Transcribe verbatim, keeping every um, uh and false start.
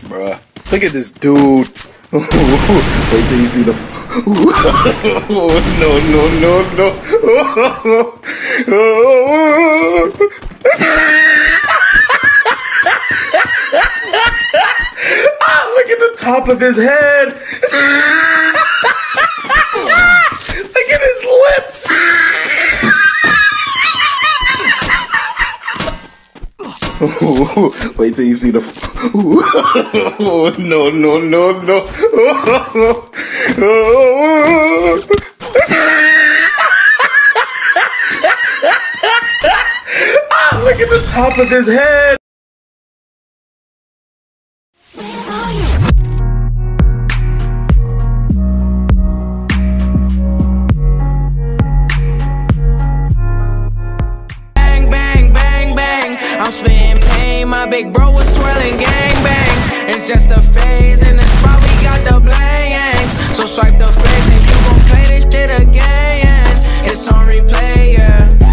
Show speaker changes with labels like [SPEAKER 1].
[SPEAKER 1] Bruh. Look at this dude. Wait till you see the. No, no, no, no. Ah, look at the top of his head. Look at his lips. Wait till you see the. No, no, no, no. Ah, look at the top of his head.
[SPEAKER 2] I'm spitting pain, my big bro was twirling gangbang. It's just a phase, in the spot we got the bling. So swipe the face and you gon' play this shit again. It's on replay, yeah.